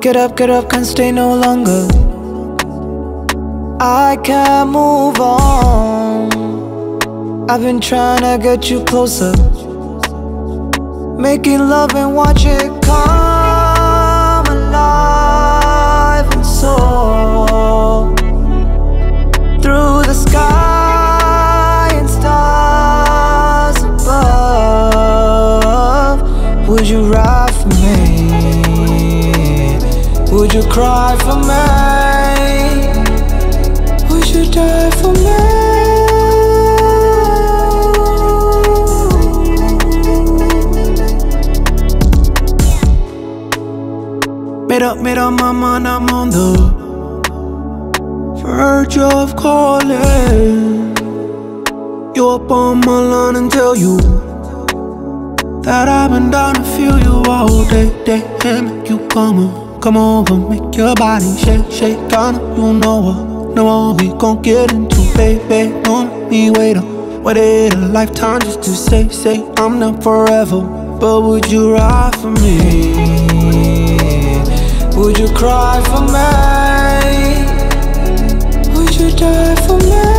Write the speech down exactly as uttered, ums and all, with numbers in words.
Get up, get up, can't stay no longer. I can't move on. I've been trying to get you closer, making love and watch it come alive and soar through the sky and stars above. Would you ride for me? Would you cry for me? Would you die for me? Made up, made up my mind, I'm on the verge of calling you up on my line and tell you that I've been down to feel you all day, day, and make you come on. Come over, make your body shake, shake, down. You know what, know what we gon' get into, baby. Don't let me wait up, waited a lifetime just to say, say I'm not forever. But would you ride for me? Would you cry for me? Would you die for me?